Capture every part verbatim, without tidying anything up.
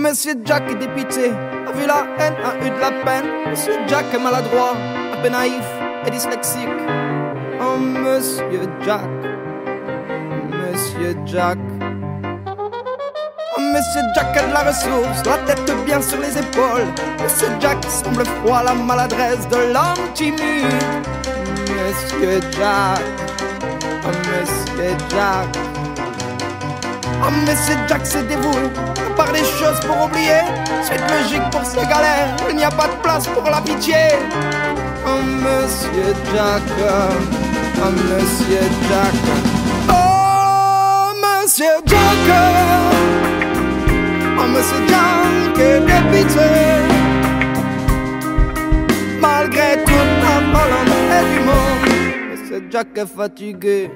Monsieur Jack est dépité, a vu la haine, a eu de la peine. Monsieur Jack est maladroit, un peu naïf et dyslexique. Oh Monsieur Jack, Monsieur Jack. Oh Monsieur Jack a de la ressource, la tête bien sur les épaules. Monsieur Jack semble froid, la maladresse de l'homme timide. Monsieur Jack, oh Monsieur Jack. Oh Monsieur Jack s'est dévoué par des choses pour oublier. Suite logique pour ses galères, il n'y a pas de place pour la pitié. Oh Monsieur Jack, oh Monsieur Jack. Oh Monsieur Jack, oh Monsieur Jack est dépité. Malgré toute la volonté du monde, Monsieur Jack est fatigué.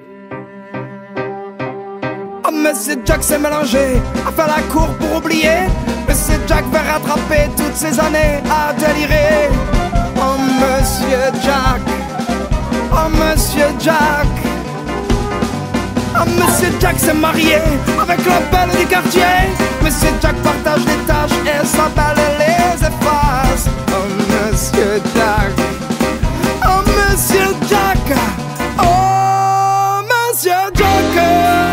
Oh Monsieur Jack s'est mélangé à faire la cour pour oublier. Monsieur Jack va rattraper toutes ces années à délirer. Oh Monsieur Jack, oh Monsieur Jack. Oh Monsieur Jack s'est marié avec la belle du quartier. Monsieur Jack partage les tâches et sa belle les efface. Oh Monsieur Jack, oh Monsieur Jack, oh Monsieur Jack.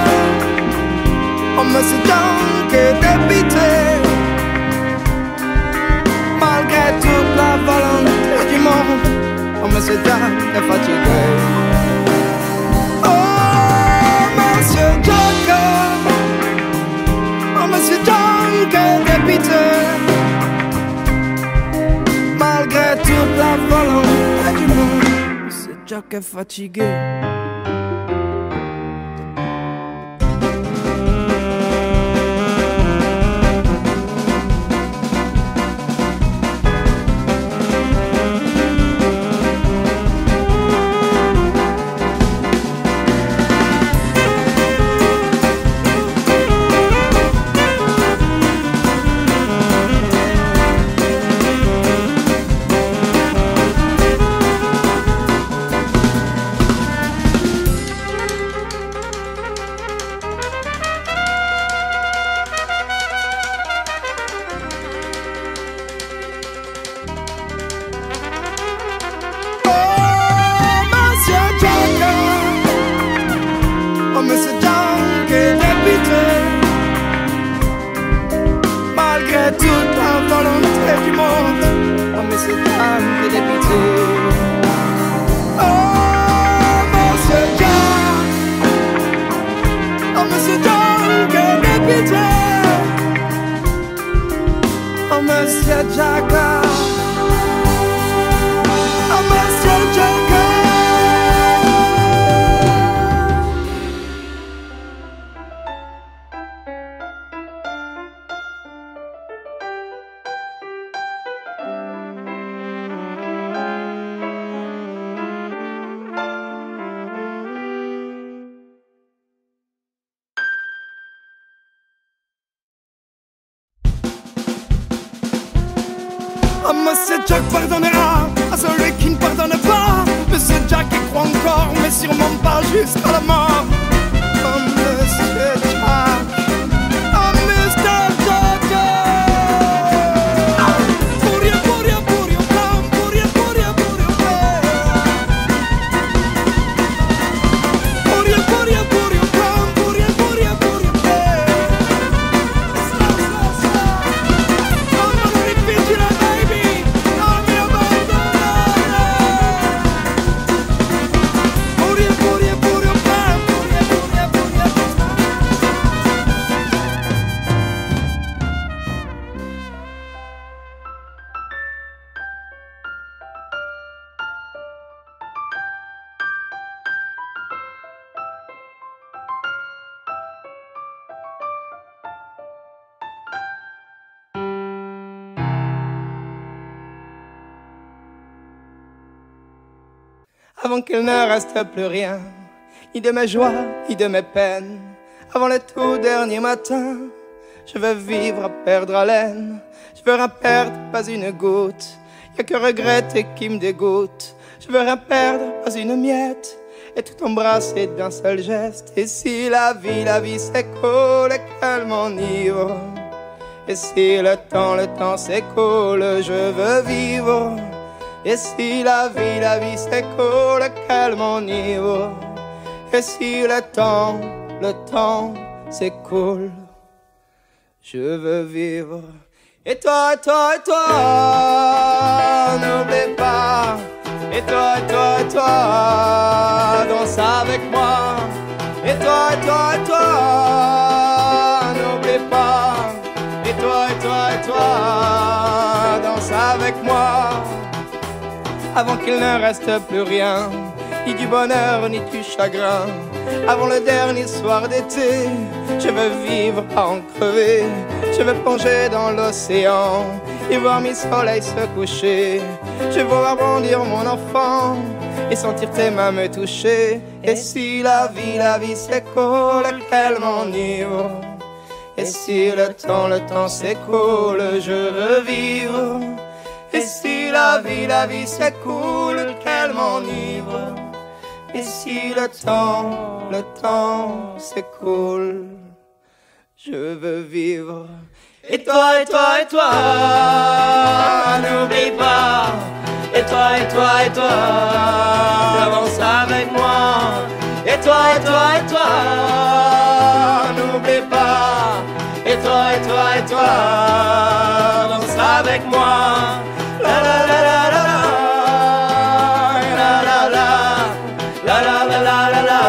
Oh Monsieur Jack est dépité. Malgré toute la volonté du monde, oh Monsieur Jack est fatigué. Oh Monsieur Jack, oh Monsieur Jack est dépité. Malgré toute la volonté du monde, Monsieur Jack est fatigué. Oh Monsieur Jack pardonnera à celui qui ne pardonne pas. Monsieur Jack y croit encore, mais sûrement pas jusqu'à la mort. Oh Monsieur Jack, oh Monsieur Jack. Puria, puria, puria, pam, puria, puria, puria, puria, puria, puria, pam, puria, puria, puria, sla, sla, sla. Oh, non mi difficile, baby, non mi abbandonare. Puria, puria, puria, pam, puria, puria, puria, avant qu'il ne reste plus rien, ni de mes joies, ni de mes peines. Avant le tout dernier matin, je veux vivre à perdre haleine. Je veux rien perdre, pas une goutte. Y'a que regretter qui me dégoûte. Je veux rien perdre, pas une miette. Et tout embrasser d'un seul geste. Et si la vie, la vie s'écoule et qu'elle m'enivre, Et si le temps, le temps s'écoule, je veux vivre. Et si la vie, la vie s'écoule, qu'elle m'enivre. Et si le temps, le temps s'écoule, je veux vivre. Et toi, et toi, et toi, n'oublie pas. Et toi, et toi, et toi, danse avec moi. Et toi, et toi, et toi, n'oublie pas. Et toi, et toi, et toi, danse avec moi. Avant qu'il ne reste plus rien, ni du bonheur, ni du chagrin. Avant le dernier soir d'été, je veux vivre à en crever. Je veux plonger dans l'océan et voir mes soleils se coucher. Je veux voir bondir mon enfant et sentir tes mains me toucher. Et si la vie, la vie s'écoule, qu'elle m'enivre. Et si le temps, le temps s'écoule, je veux vivre. Et si la vie, la vie s'écoule, qu'elle m'enivre. Et si le temps, le temps s'écoule, je veux vivre. Et toi, et toi, et toi, n'oublie pas. Et toi, et toi, et toi, avance avec moi. Et toi, et toi, et toi, n'oublie pas. Et toi, et toi, et toi, avance avec moi. La la la la la la la la la la la la la la.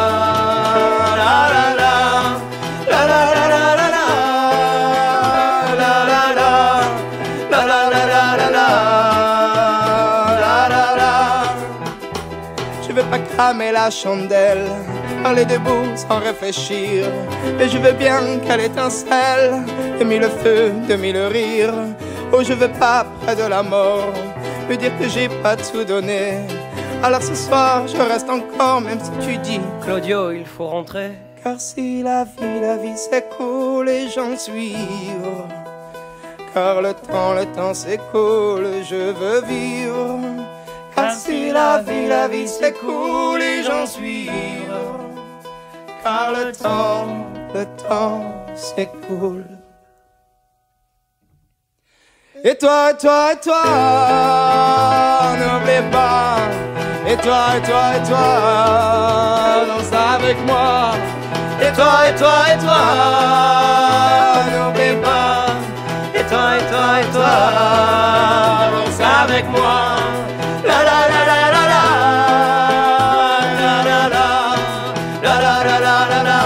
Cramer la chandelle, parler debout sans réfléchir. Mais je veux bien qu'elle étincelle de mille feux, de mille rires. Oh, je veux pas près de la mort me dire que j'ai pas tout donné. Alors ce soir je reste encore, même si tu dis Claudio, il faut rentrer. Car si la vie, la vie s'écoule et j'en suis ivre. Car le temps, le temps s'écoule, je veux vivre. Car si la vie, la vie s'écoule et j'en suis ivre. Car le temps, le temps s'écoule. Et toi, et toi, et toi, n'oublie pas. Et toi, et toi, et toi, danse avec moi. Et toi, et toi, et toi, n'oublie pas. Et toi, et toi, et toi, danse avec moi. La la la la la la la la la la la la la la la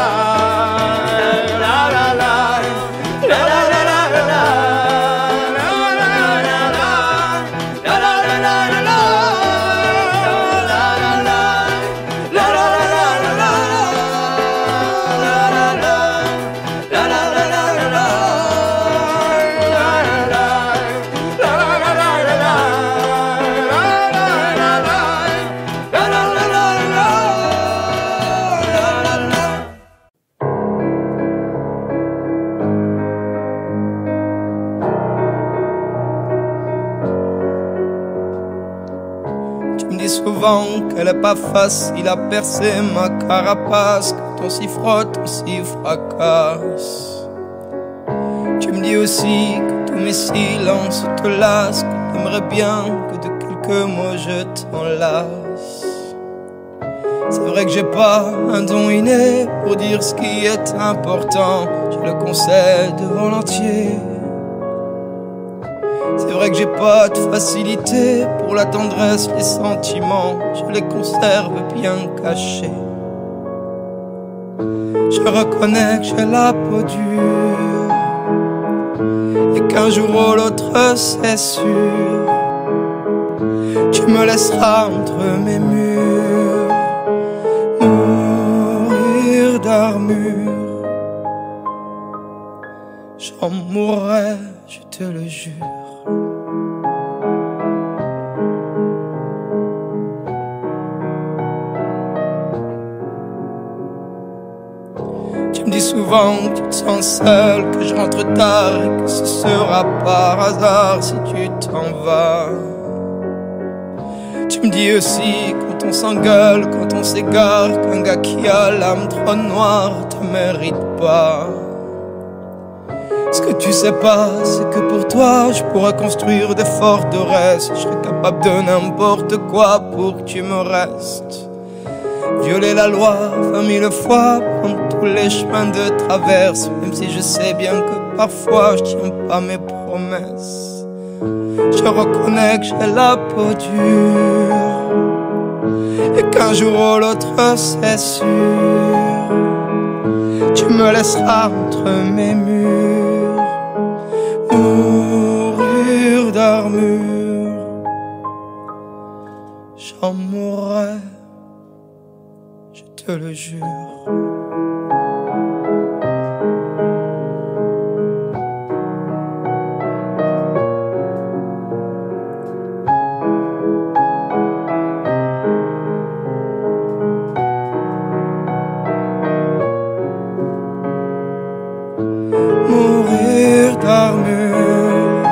qu'elle est pas facile à percer ma carapace. Quand on s'y frotte, on s'y fracasse. Tu me dis aussi que tous mes silences te lassent, que t'aimerais bien que de quelques mots je t'enlace. C'est vrai que j'ai pas un don inné pour dire ce qui est important, je le concède volontiers. C'est vrai que j'ai pas de facilité pour la tendresse, les sentiments, je les conserve bien cachés. Je reconnais que j'ai la peau dure et qu'un jour ou l'autre c'est sûr, tu me laisseras entre mes murs mourir d'armure. J'en mourrai, je te le jure. Tu me dis souvent que tu te sens seul, que je rentre tard et que ce sera par hasard si tu t'en vas. Tu me dis aussi quand on s'engueule, quand on s'égare, qu'un gars qui a l'âme trop noire te mérite pas. Ce Ce que tu sais pas, c'est que pour toi je pourrais construire des forteresses. Je serais capable de n'importe quoi pour que tu me restes. Violer la loi vingt mille fois, prendre tous les chemins de traverse. Même si je sais bien que parfois je tiens pas mes promesses. Je reconnais que j'ai la peau dure et qu'un jour ou l'autre c'est sûr, tu me laisseras entre mes murs mourir d'armure. J'en mourrai, je te le jure. Mourir d'armure,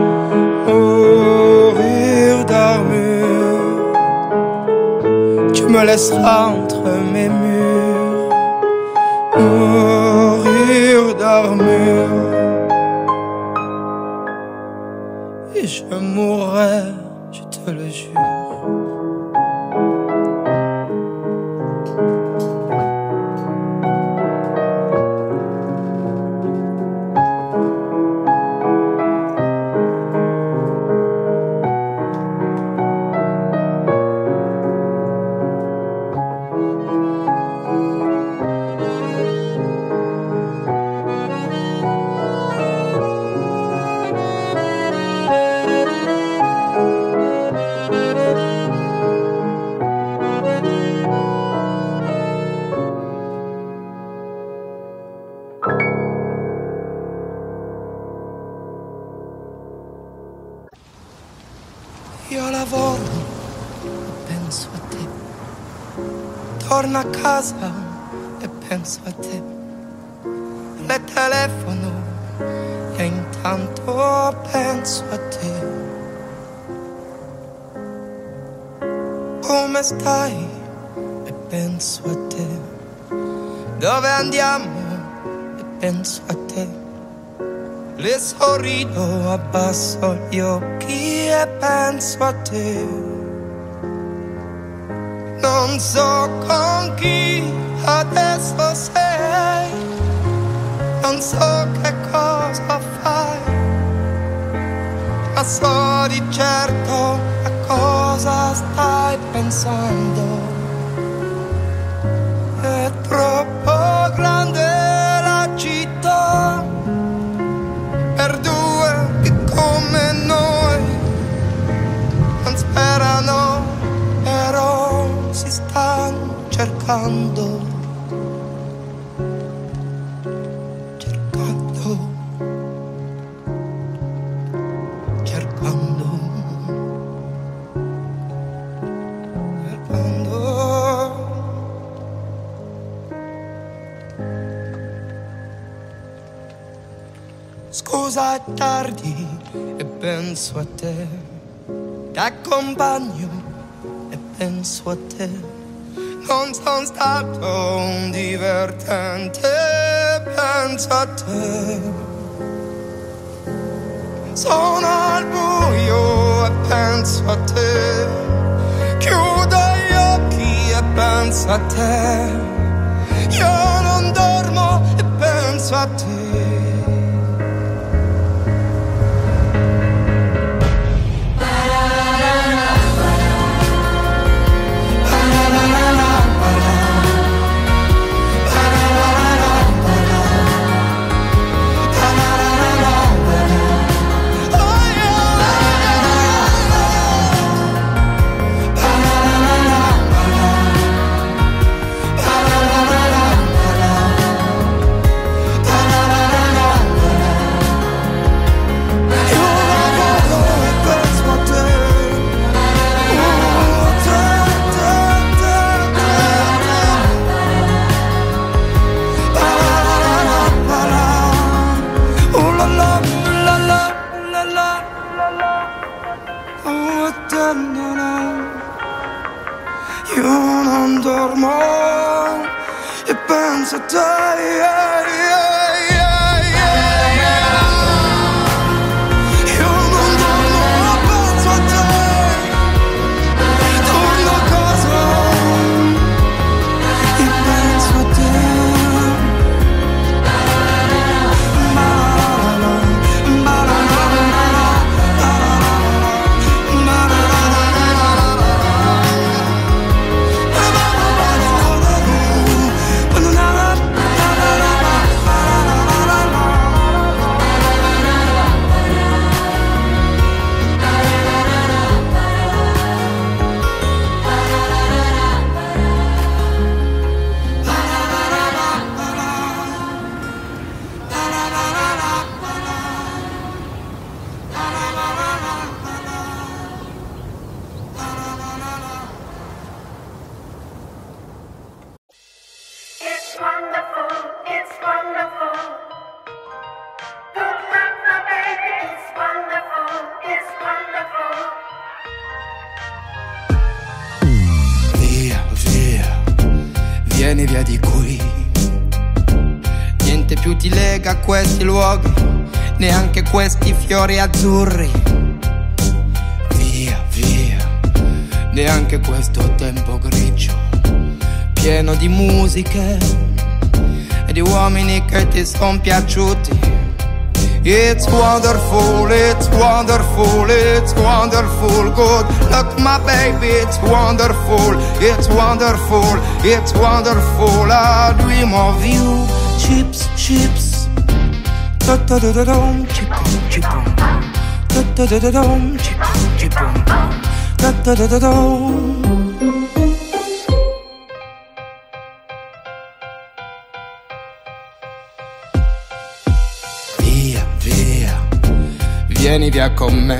mourir d'armure. Tu me laisseras entre mes murs mourir d'armure. Et je mourrai, je te le jure. Io lavoro e penso a te, torno a casa e penso a te, le telefono e intanto penso a te. Come stai e penso a te, dove andiamo e penso a te. Le sorrido, abbasso gli occhi e penso a te. Non so con chi adesso sei, non so che cosa fai, ma so di certo a cosa stai pensando. È troppo grande la città per due che come noi non sperano, però si stanno cercando, cercando, cercando, cercando. Scusa, è tardi e penso a te, ti accompagno e penso a te. Non sono stato un divertente, penso a te. Sono al buio e penso a te, chiudo gli occhi e penso a te. Io non dormo e penso a te. Io non dormo e penso a te, yeah, yeah, yeah, yeah, yeah. vieni via di qui. Niente più ti lega a questi luoghi, neanche questi fiori azzurri. Via, via, neanche questo tempo grigio, pieno di musiche e di uomini che ti son piaciuti. It's wonderful, it's wonderful, it's wonderful. Good luck, my baby, it's wonderful, it's wonderful, it's wonderful. I dream of you. Chips, chips. Da da da da dum, chip, chip. Da da da da dum, chip, chip. Da da da da dum. Vieni via con me,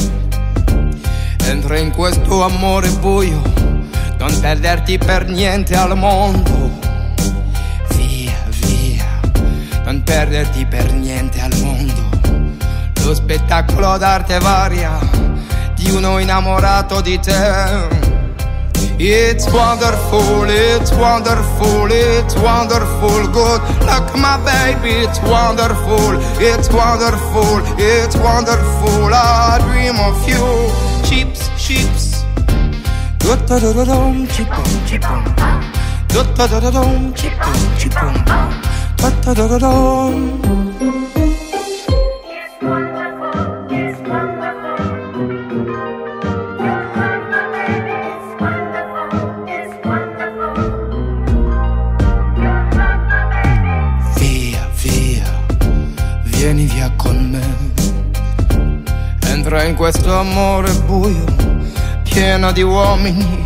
entra in questo amore buio, non perderti per niente al mondo. Via, via, non perderti per niente al mondo. Lo spettacolo d'arte varia di uno innamorato di te. It's wonderful, it's wonderful, it's wonderful. Good luck, my baby, it's wonderful, it's wonderful, it's wonderful. I dream of you. Chips, chips. Da-da-da-da-dum, chip-um, chip-um. Da-da-da-da-dum, chip-um, chip-um. Da-da-da-da-dum. Vieni via con me, entra in questo amore buio, pieno di uomini.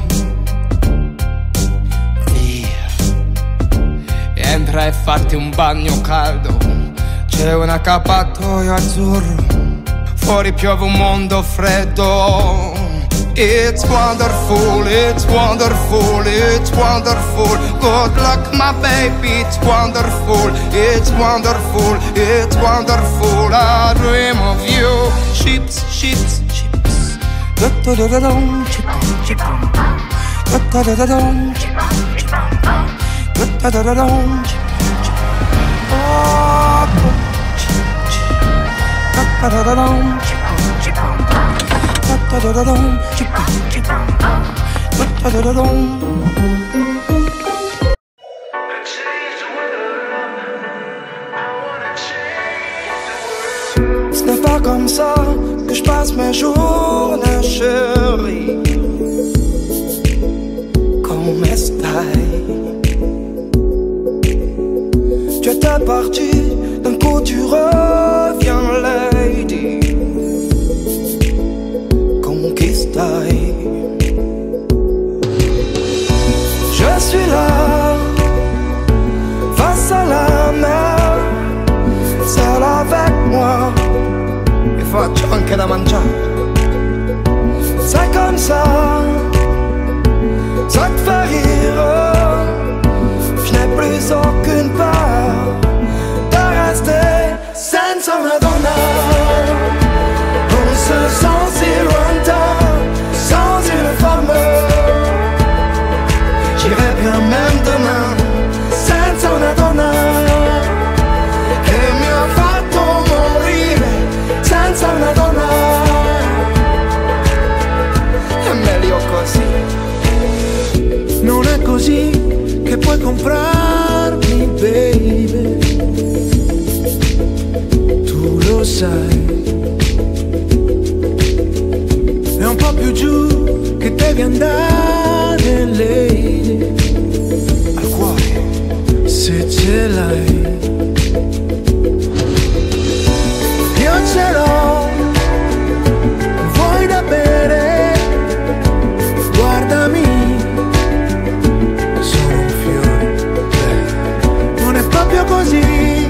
Via, entra e fatti un bagno caldo, c'è un accappatoio azzurro, fuori piove un mondo freddo. It's wonderful, it's wonderful, it's wonderful. Good luck, my baby, it's wonderful, it's wonderful, it's wonderful. I dream of you. Chips, chips, chips. Da-da-da-da-dum, chip-um, chip-um. Da-da-da-da-dum, chip-um, chip-um. Da-da-da-da-dum, chip-um, chip-um. Oh, chip-chip. Da-da-da-da-dum, chip-um, chip-um. Da-da-da-da-dum, chip-um, chip-um. Da-da-da-da-dum. Ce n'est pas comme ça que je passe mes journées, chérie. Come stai? Tu étais parti, d'un coup tu reviens, lady. Qui stai? Je suis là, face à la mer, seul avec moi, e faccio anche da mangiare. C'est comme ça, ça te fait rire. Je n'ai plus aucune peur de rester senza una donna. On se sent si lointain, sans une femme. J'irai bien même demain, senza una donna. Che mi ha fatto morire, senza una donna. È meglio così. Non è così che puoi comprarmi, baby. Tu lo sai. È un po' più giù che devi andare, lady. Al cuore, se ce l'hai. Io ce l'ho, vuoi da bere? Guardami, sono un fiore. Non è proprio così,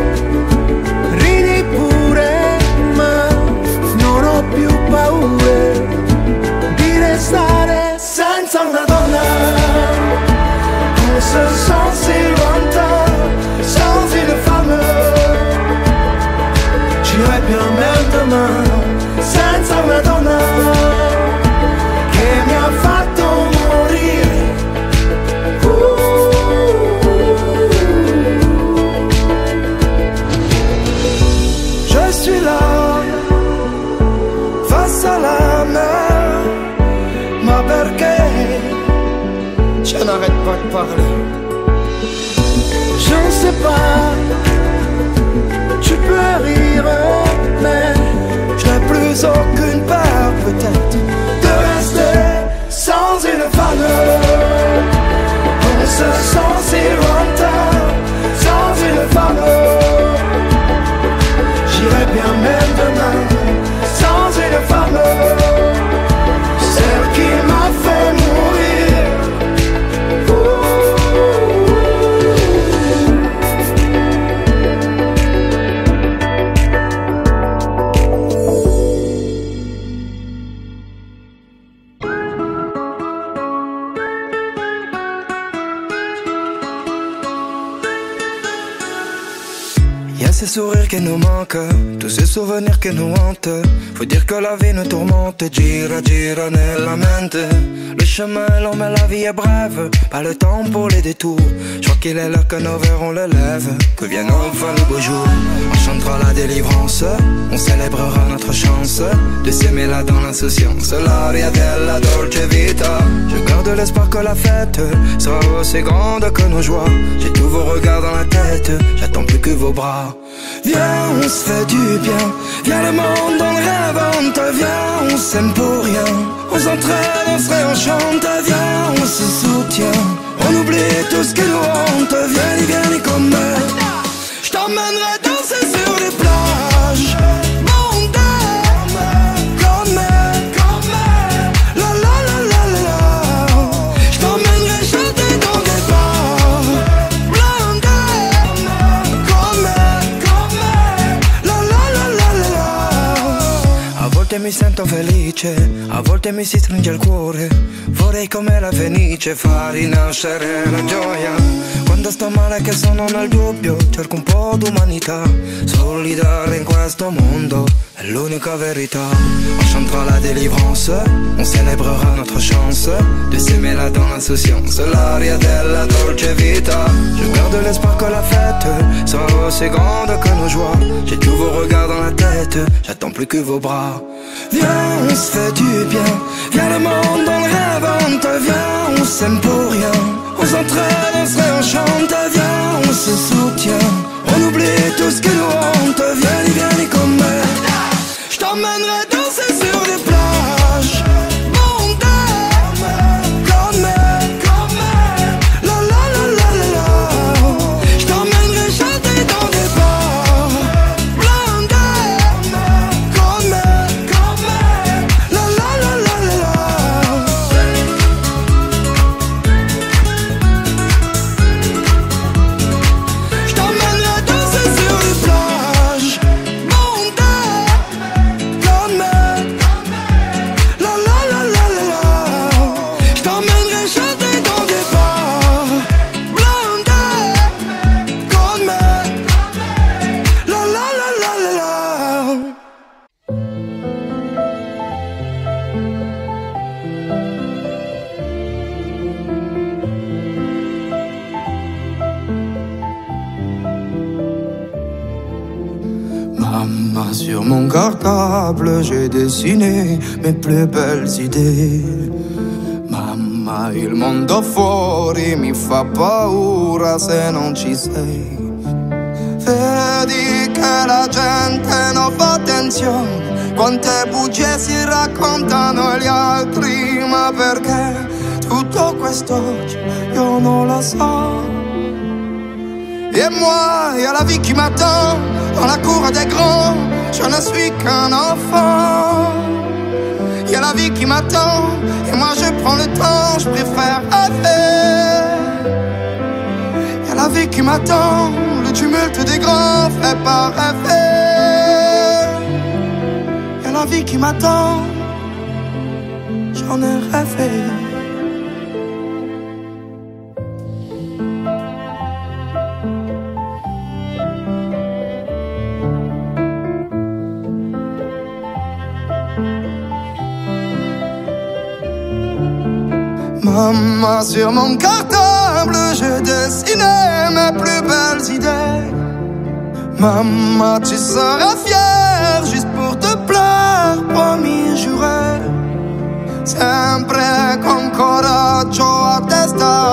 ridi pure, ma non ho più paure di restare senza una donna. On se sent si lointain, sans une femme. J'irai bien même je n'arrête pas de parler. Je ne sais pas, tu peux rire, mais je n'ai plus aucune peur peut-être de rester sans une femme. On se sent si lointain sans une femme. J'irai bien même demain sans une femme. Celle qui m'a fait mourir. Ces sourires qui nous manquent, tous ces souvenirs qui nous hantent. Faut dire que la vie nous tourmente, gira gira nella mente. Le chemin est long mais la vie est brève, pas le temps pour les détours. Je crois qu'il est l'heure que nos verrons le lève, que vienne enfin le beau jour. On chantera la délivrance, on célébrera notre chance de s'aimer là dans l'insouciance, l'aria della dolce vita. Je garde l'espoir que la fête sera aussi grande que nos joies. J'ai tous vos regards dans la tête, j'attends plus que vos bras. Viens, on se fait du bien, viens le monde dans le rêve, on te vient, on s'aime pour rien. On s'entraîne, on se réenchante, viens, on se soutient. On oublie tout ce qui nous hante, viens, viens, comme je t'emmènerai danser sur les plages. A volte mi sento felice, a volte mi si stringe il cuore. Vorrei come la fenice far rinascere la gioia. Quando sto male che sono nel dubbio, cerco un po' d'umanità. Solidare in questo mondo è l'unica verità. On chantera la délivrance, on célébrera notre chance de s'aimer là dans l'insouciance, l'aria della dolce vita. Je garde l'espoir que la fête sera aussi grande que nos joies. J'ai tous vos regards dans la tête, j'attends plus que vos bras. Viens, on se fait du bien, viens le monde dans le rêve, on te vient, on s'aime pour rien. On s'entraîne, on se réenchante, viens, on se soutient. On oublie tout ce qui nous hante, viens, viens comme moi. Je t'emmènerai danser sur les plages. Sur mon cartable, j'ai dessiné mes plus belles idee. Mamma, il mondo fuori mi fa paura se non ci sei. Vedi che la gente non fa attenzione, quante bugie si raccontano gli altri, ma perché tutto quest'oggi io non lo so. Et moi, y'a la vie qui m'attend dans la cour des grands, je ne suis qu'un enfant. Y'a la vie qui m'attend et moi je prends le temps, je préfère rêver. Y'a la vie qui m'attend, le tumulte des grands fait pas rêver. Y'a la vie qui m'attend, j'en ai rêvé. Maman, sur mon cartable, j'ai dessiné mes plus belles idées. Maman, tu seras fière juste pour te plaire, promis, juré. Sempre con coraggio a testa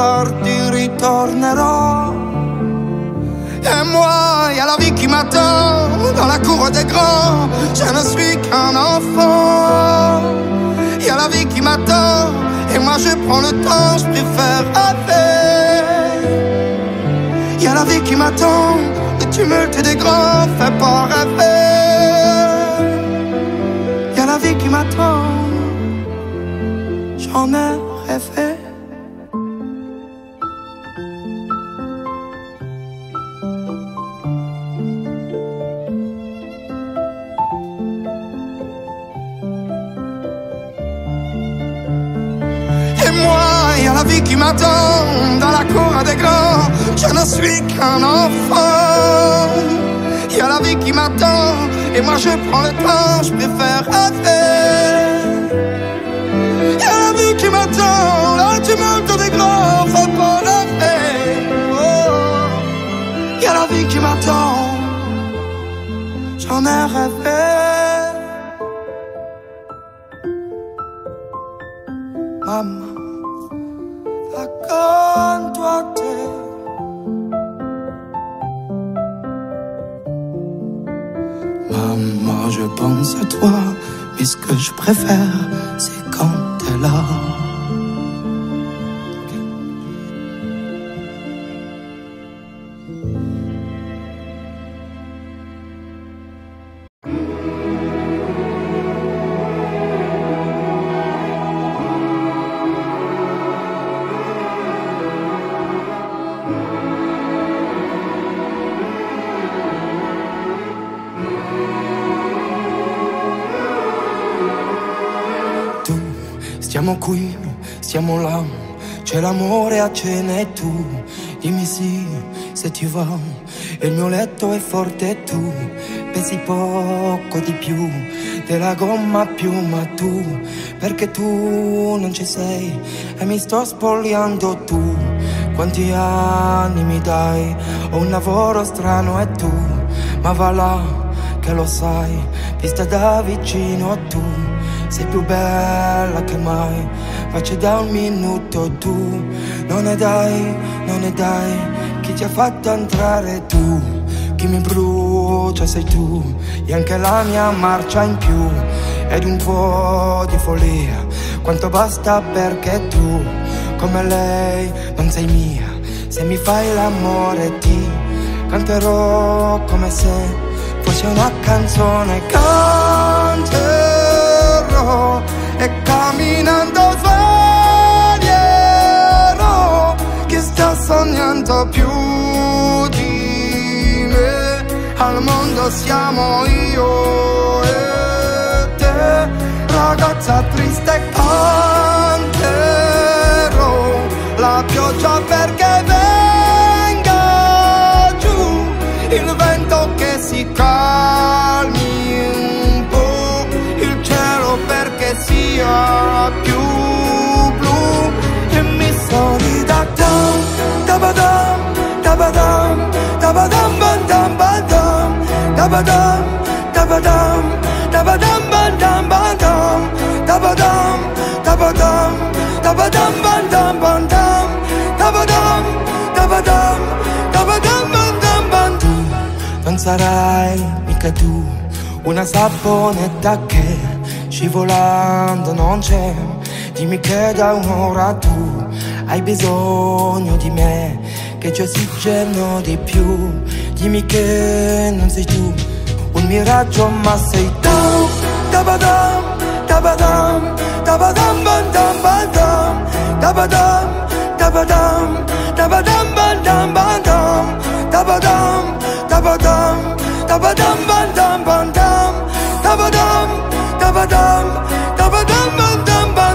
tardi ritornerò. Et moi, y'a la vie qui m'attend dans la cour des grands. Je ne suis qu'un enfant. Y'a la vie qui m'attend et moi je prends le temps, je préfère rêver. Y'a la vie qui m'attend, le tumulte des grands fait pas rêver. Y'a la vie qui m'attend, j'en ai rêvé. Y'a la vie qui m'attend dans la cour des grands. Je ne suis qu'un enfant. Y'a la vie qui m'attend et moi je prends le temps, je préfère rêver. Y'a la vie qui m'attend, le tumulte des grands fait pas rêver. Oh. Y'a la vie qui m'attend, j'en ai rêvé. Maman, raconte-toi tes. Maman, je pense à toi, mais ce que je préfère, c'est quand t'es là. Stiamo qui, stiamo là, c'è l'amore a cena e tu dimmi sì se ti va. Il mio letto è forte e tu pesi poco di più della gomma più, ma tu perché tu non ci sei e mi sto spogliando. Tu quanti anni mi dai? Ho un lavoro strano e tu, ma va là che lo sai, vista da vicino tu sei più bella che mai, faccio da un minuto tu. Non ne dai, non ne dai, chi ti ha fatto entrare tu? Chi mi brucia sei tu, e anche la mia marcia in più. Ed un po' di follia, quanto basta perché tu, come lei, non sei mia. Se mi fai l'amore ti canterò come se fosse una canzone. Canterò e camminando sveglierò chi sta sognando più di me. Al mondo siamo io e te, ragazza triste. Canterò la pioggia perché venga giù, il vento che si calmi un po', il cielo perché sia più blu. E mi sorrida dam, dabadam, dabadam, dabadam, badam, badam, dabadam, dabadam, dabadam, badam, badam, dabadam, dabadam, dabadam, badam, badam, dabadam, dabadam, dabadam, badam, badam. Non sarai mica tu una saponetta che scivolando non c'è. Dimmi che da un'ora tu hai bisogno di me, che c'è ossigeno di più. Dimmi che non sei tu un miraggio ma sei tu. Dabadam, dabadam, dabadam, badam, badam, dabadam, dabadam, dabadam, badam, badam, dabadam, dabadam, dabadam, badam, badam, dabadam, dabadam, dabadam, badam, badam.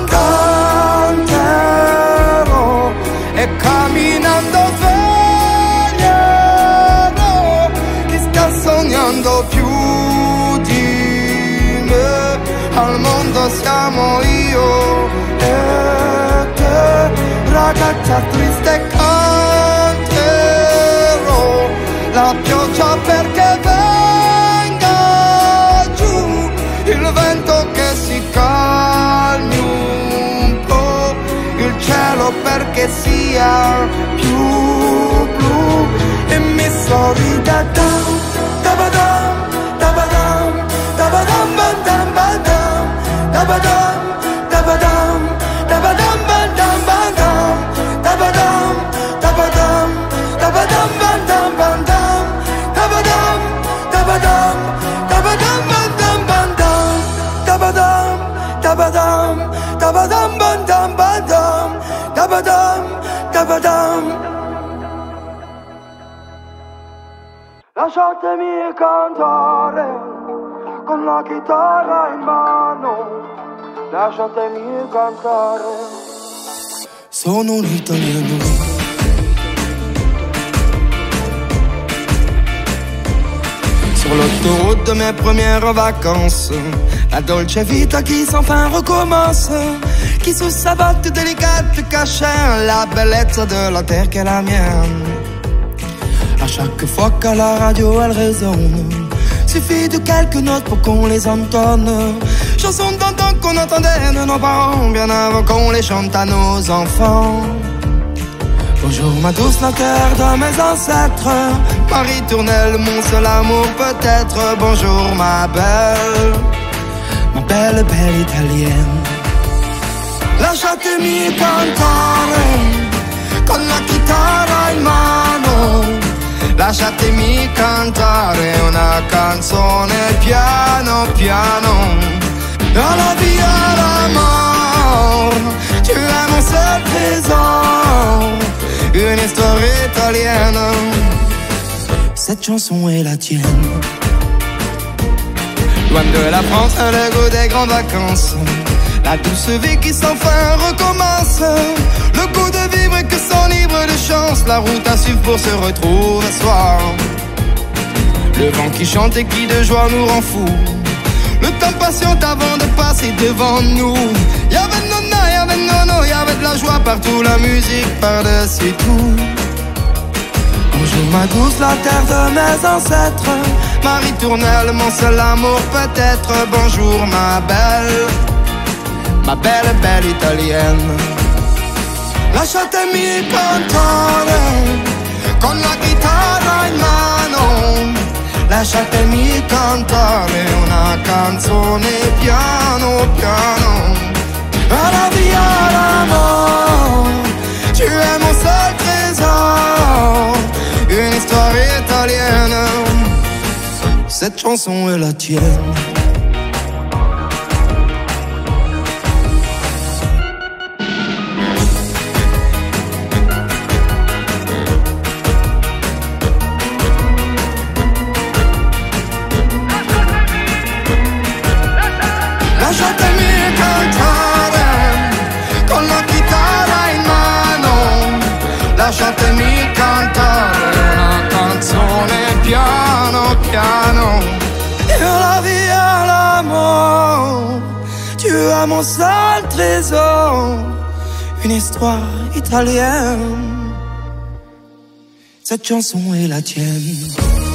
Canterò e camminando sveglierò chi sta sognando più di me. Al mondo siamo io e te, ragazza triste. Canterò la pioggia perché venga giù, il vento che si calmi un po', il cielo perché sia via più blu e mi sorridadam, tabadam, tabadam, tabadam, badam, badam, tabadam, tabadam, tabadam, badam, badam, tabadam, tabadam, tabadam, badam, badam, tabadam, tabadam, tabadam, badam, badam, tabadam, tabadam, tabadam, badam, badam, tabadam, tabadam. Lasciatemi cantare con la chitarra in mano, lasciatemi cantare. Sono un italiano. Sur l'autoroute de mes premières vacances, la dolce vita qui sans fin recommence, qui sous sa botte délicate cachait la bellezza de la terre qu'est la mienne. À chaque fois qu'à la radio elle résonne, suffit de quelques notes pour qu'on les entonne. Chansons d'antan qu'on entendait de nos parents bien avant qu'on les chante à nos enfants. Bonjour ma douce, la terre de mes ancêtres, Marie Tournelle, mon seul amour peut-être. Bonjour ma belle, ma belle, belle italienne. Lasciatemi cantare con la chitarra in mano, lasciatemi cantare una canzone piano piano. À la vie, à la mort, tu es mon seul trésor, une histoire italienne. Cette chanson est la tienne. Loin de la France, le goût des grandes vacances, la douce vie qui sans fin recommence, le goût de vivre que sans libre de chance, la route à suivre pour se retrouver ce soir. Le vent qui chante et qui de joie nous rend fous, le temps patiente avant de passer devant nous. Y'avait de nonna, y'avait de nono, y'avait de la joie partout, la musique par-dessus tout. Bonjour ma douce, la terre de mes ancêtres, Marie Tournelle, mon seul amour peut-être. Bonjour ma belle, ma belle, belle italienne. Lasciatemi cantare con la chitarra in mano, lasciatemi cantare una canzone piano piano. À la vie, à la mort, tu es mon seul trésor, une histoire italienne. Cette chanson est la tienne. Lasciatemi cantare una canzone piano piano. Et la vie à la mort, tu es mon seul trésor, une histoire italienne. Cette chanson est la tienne.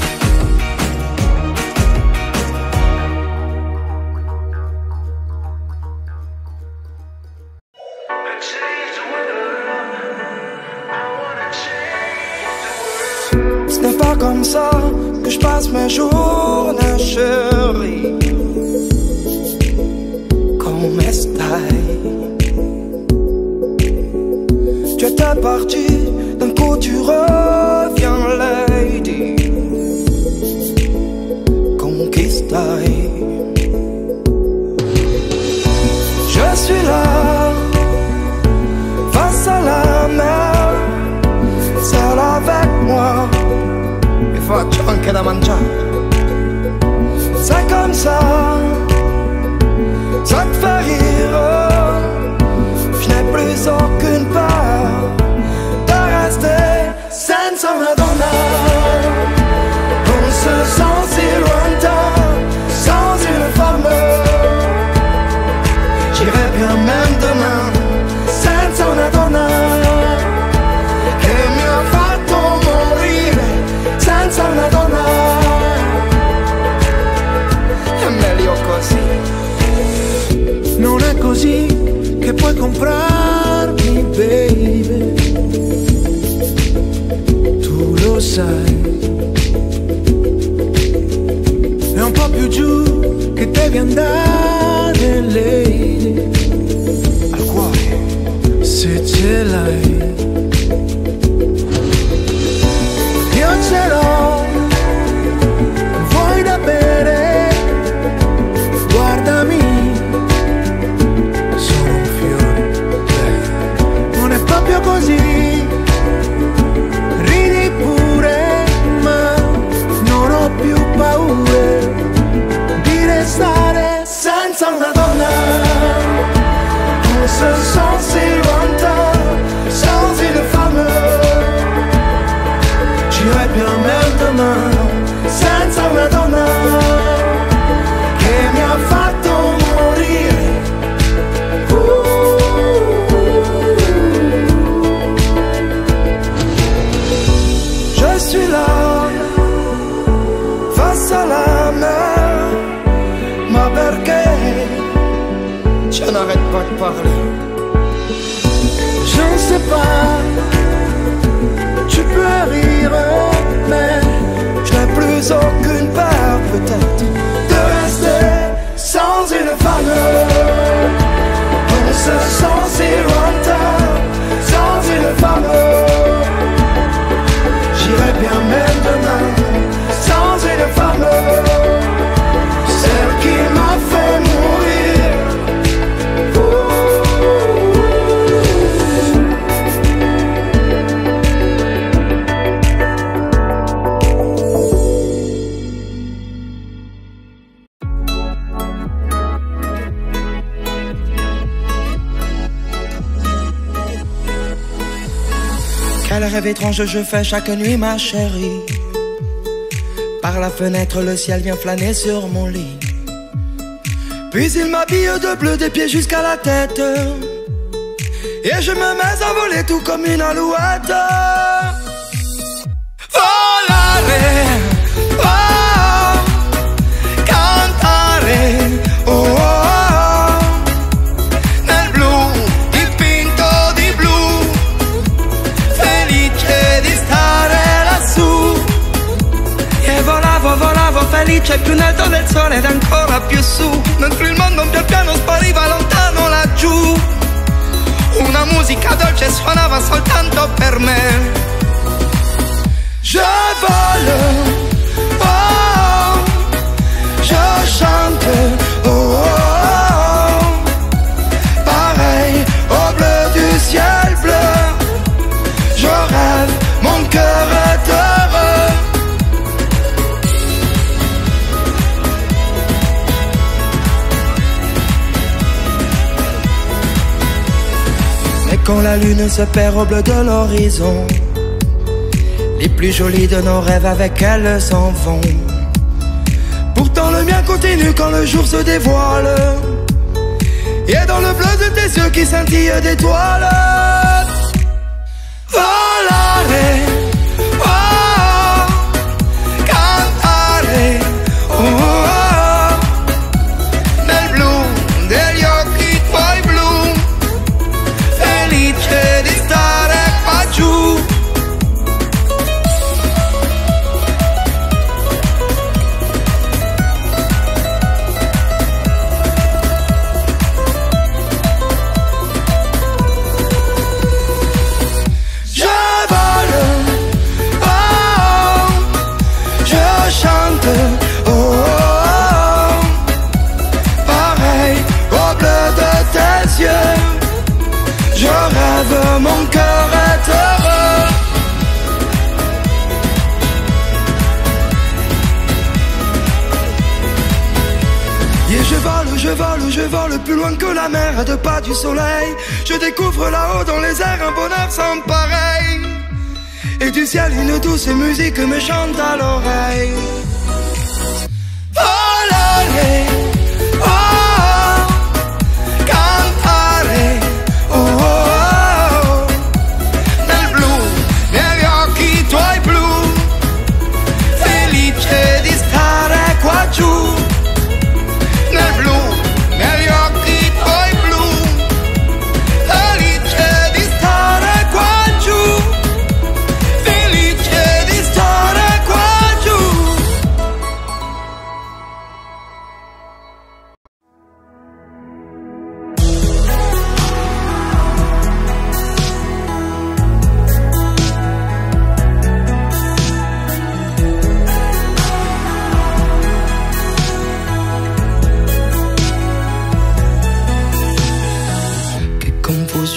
Ce n'est pas comme ça que je passe mes journées, chérie. Come stai? Tu étais parti, d'un coup tu reviens, lady. Con qui stai? Je suis là, face à la mer, seul avec moi. Faccio anche da mangiare. C'est comme ça, ça te fait rire. Je n'ai plus aucune peur de rester senza una donna. On se sent si lointain, sans une femme. J'irai bien même demain, senza una donna. Che mi ha fatto morire senza una donna, è meglio così. Non è così che puoi comprarmi, baby. un po' più giù che devi andare lei. Al cuore, se ce l'hai. Io ce l'ho, vuoi da bere? Guardami, sono un fiore, beh, non è proprio così. Ridi pure, ma non ho più paure di restare senza una donna. On se sent si lointain, sans une femme. J'irai bien même demain, senza una donna che mi ha fatto morire. je suis là, face à la mer. Ma perché je n'arrête pas de parler? Je ne sais pas, tu peux rire, mais Je n'ai plus aucune peur peut-être de rester sans une femme. On se sent si lointain, sans une femme. J'irai bien même demain, sans une femme. Celle qui m'a fait mourir. Quel rêve étrange je fais chaque nuit, ma chérie. Par la fenêtre, le ciel vient flâner sur mon lit. Puis il m'habille de bleu des pieds jusqu'à la tête. Et je me mets à voler tout comme une alouette. Volare, oh, cantare, oh, oh, oh, nel blu, dipinto di blu, felice di stare lassù. E volavo, volavo felice più in alto del sole ed ancora più su, mentre il mondo pian piano spariva lontano laggiù. Una musica dolce suonava soltanto per me. Je vole, oh, je chante, oh, oh, oh, pareil au bleu du ciel bleu. Je rêve, mon cœur est heureux. Et quand la lune se perd au bleu de l'horizon, les plus jolies de nos rêves avec elle s'en vont. Pourtant le mien continue quand le jour se dévoile, et dans le bleu de tes yeux qui scintillent d'étoiles. Volare, oh, cantare, oh, oh, nel blu degli occhi tuoi blu, felice di stare qua giù. Je rêve, mon cœur est heureux. Et je vole, je vole, je vole plus loin que la mer, à deux pas du soleil. Je découvre là-haut dans les airs un bonheur sans pareil. Et du ciel une douce musique me chante à l'oreille. Volare, oh, cantare, oh, oh, oh, nel blu, negli occhi tuoi blu, felice di stare qua giù. Nel blu, negli occhi tuoi blu, felice di stare qua giù, felice di stare qua giù.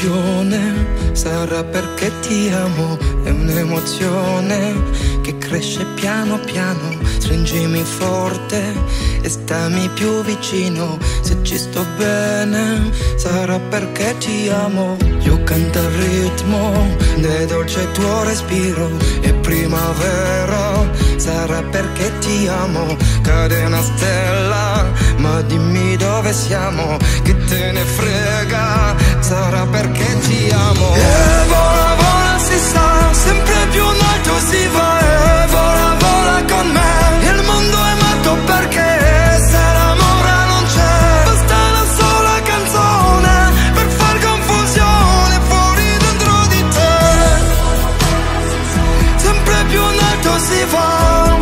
passione, sarà perché ti amo, è un'emozione che cresce piano piano. Stringimi forte e stammi più vicino, se ci sto bene sarà perché ti amo. Io canto il ritmo del dolce tuo respiro, è primavera, sarà perché ti amo. Cade una stella, ma dimmi dove siamo, che te ne frega, sarà perché ti amo. E vola, vola, si sa, sempre più in alto si va. E vola, vola con me, il mondo è matto perché se l'amore non c'è, basta una sola canzone per far confusione fuori dentro di te. Sempre più in alto si va,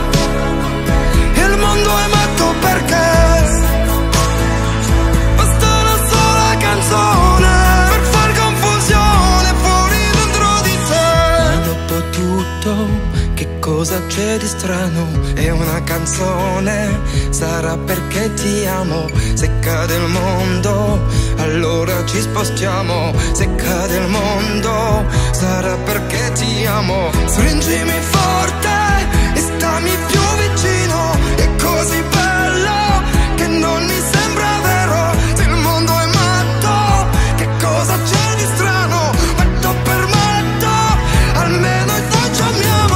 il mondo è matto perché basta una sola canzone per far confusione fuori dentro di te. Ma dopo tutto, che cosa c'è di strano? È una canzone, sarà perché ti amo. Se cade il mondo, allora ci spostiamo. Se cade il mondo, sarà perché ti amo. Stringimi forte e stammi più vicino, è così bello che non mi sembra vero. Se il mondo è matto, che cosa c'è di strano? Matto per matto, almeno noi ci amiamo.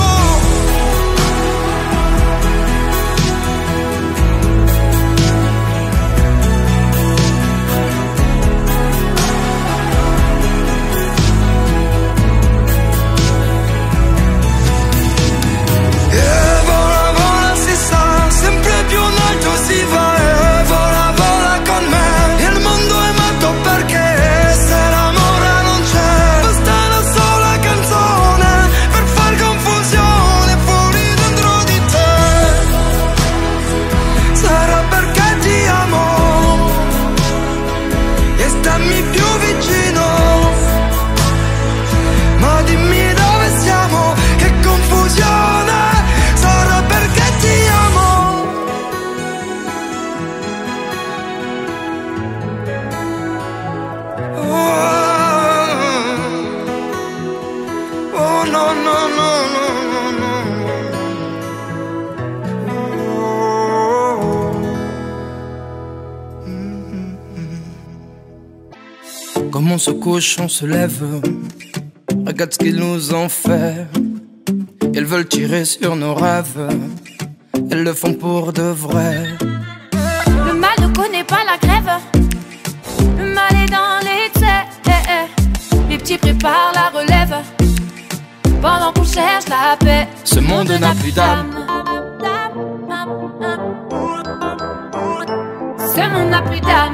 Comme on se couche, on se lève. Regarde ce qu'ils nous ont fait. Ils veulent tirer sur nos rêves. Elles le font pour de vrai. Le mal ne connaît pas la grève. Le mal est dans l'excès. Les petits préparent la relève pendant qu'on cherche la paix. Ce monde n'a plus d'âme. Ce monde n'a plus d'âme.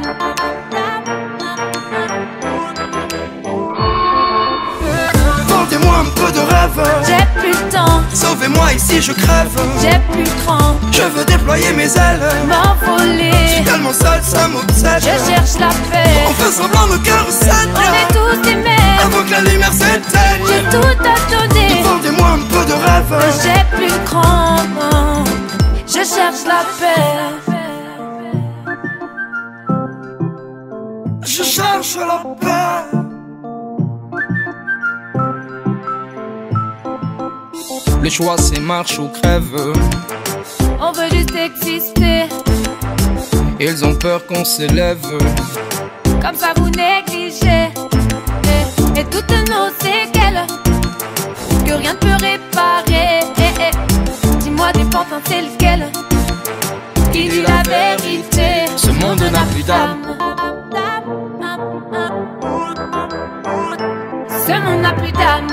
Vendez-moi un peu de rêve. J'ai plus le temps. Sauvez-moi ici, je crève. J'ai plus le cran. Je veux déployer mes ailes. M'envoler. Je suis tellement seul, ça m'obsède. Je cherche la paix. On fait semblant, nos cœurs s'aident. On est tous des mères. Avant que la lumière s'éteigne. J'ai tout à donner. Vendez-moi un peu de rêve. J'ai plus le cran. Je cherche la paix. Je cherche la paix. Le choix c'est marche ou crève. On veut juste exister. Ils ont peur qu'on s'élève. Comme ça vous négligez. Et, et toutes nos séquelles que rien ne peut réparer. Et, et, dis-moi des pantins c'est lequel qui dit la vérité. Ce monde n'a plus d'âme. Ce monde n'a plus d'âme.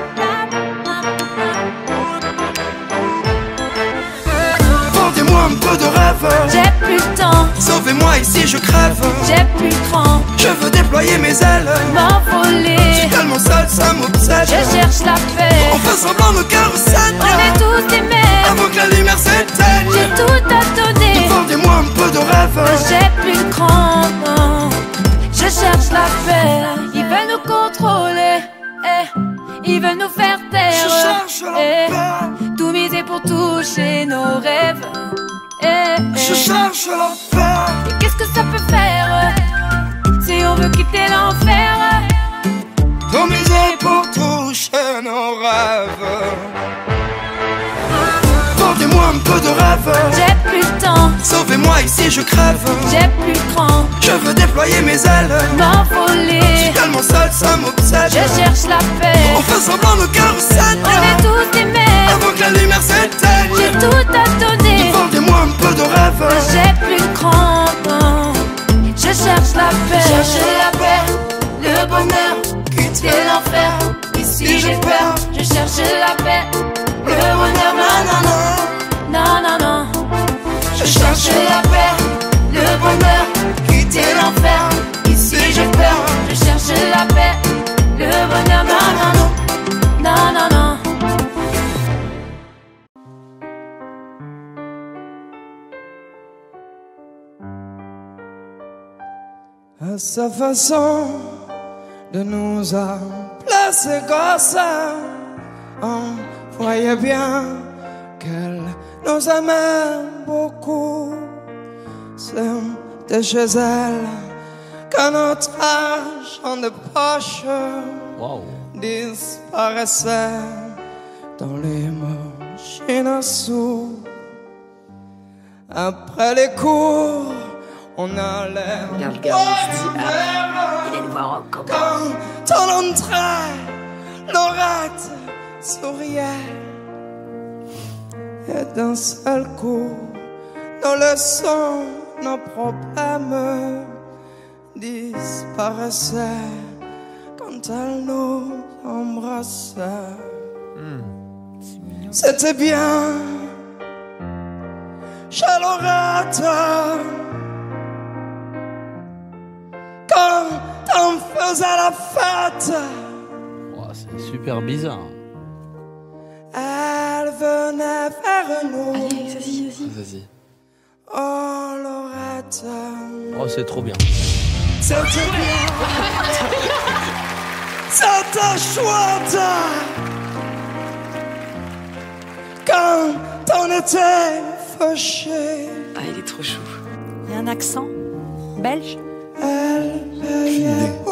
Vendez-moi un peu de rêve. J'ai plus le temps. Sauvez-moi ici, je crève. J'ai plus le cran. Je veux déployer mes ailes. M'envoler. Je suis tellement seul, ça m'obsède. Je cherche la paix. On fait semblant, nos cœurs s'aident. On est tous des mères. Avant que la lumière s'éteigne. J'ai tout à donner. Vendez-moi un peu de rêve. J'ai plus le cran. Je cherche la paix. Ils veulent nous contrôler. Eh. Ils veulent nous faire taire. Je cherche la eh. paix. Tout miser pour toucher nos rêves. Eh. Je cherche la paix. Et qu'est-ce que ça peut faire si on veut quitter l'enfer? rêve. Vendez-moi un peu de rêve. J'ai plus le temps. Sauvez-moi ici, je crève. J'ai plus le cran. Je veux déployer mes ailes. M'envoler. Je suis tellement seul, ça m'obsède. Je cherche la paix. On fait semblant, nos cœurs saignent. On est tous des mères. Avant que la lumière s'éteigne. J'ai tout à donner. Vendez-moi un peu de rêve. J'ai plus le cran. Je cherche la paix. Je cherche la paix. Le bonheur. Quitter l'enfer. Ici j'ai peur. Je cherche la paix. Le bonheur. Non, non, non. Non, non, non. Je cherche la paix. Le bonheur. Quitter l'enfer. Ici j'ai peur. Je cherche la paix. Le bonheur. Non, non, non. Non, non, non. À sa façon de nous appeler ses gosses, on voyait bien qu'elle nous aimait beaucoup. C'était chez elle que notre argent de poche wow. disparaissait dans les machines à sous. Après les cours, on allait Regarde le gars, il se dit, ah, il est de voir comment. quand on entrait, Laurette souriait. Et d'un seul coup, nos leçons, nos problèmes disparaissaient quand elle nous embrassait. Mmh. C'était bien chez Laurette. Quand on faisait la fête, oh, c'est super bizarre. elle venait vers nous. Allez, vas-y, vas-y. Vas-y. Oh, Laurette. Oh, c'est trop bien. C'était bien. C'était chouette. Quand on était fâchés. Ah, il est trop chou. Il y a un accent belge. Elle payait